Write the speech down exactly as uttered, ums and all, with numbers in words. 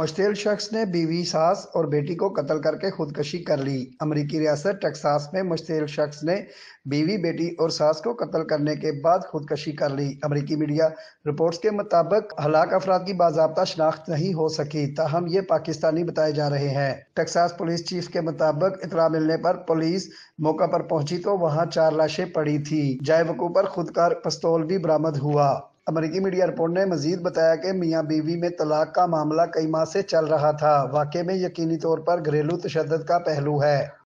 मुश्तिल शख्स ने बीवी, सास और बेटी को कत्ल करके खुदकुशी कर ली। अमेरिकी रियासत टेक्सास में मुश्तिल शख्स ने बीवी, बेटी और सास को कत्ल करने के बाद खुदकुशी कर ली। अमेरिकी मीडिया रिपोर्ट्स के मुताबिक हलाक अफराद की बाज़ाब्ता शनाख्त नहीं हो सकी, ताहम ये पाकिस्तानी बताए जा रहे हैं। टेक्सास पुलिस चीफ के मुताबिक इतला मिलने पर पुलिस मौका पर पहुंची तो वहां चार लाशें पड़ी थी। जाए वकूअ पर खुदकार पिस्तौल भी बरामद हुआ। अमेरिकी मीडिया रिपोर्ट ने मजीद बताया कि मियां बीवी में तलाक का मामला कई माह से चल रहा था। वाक़े में यकीनी तौर पर घरेलू तशद्दुद का पहलू है।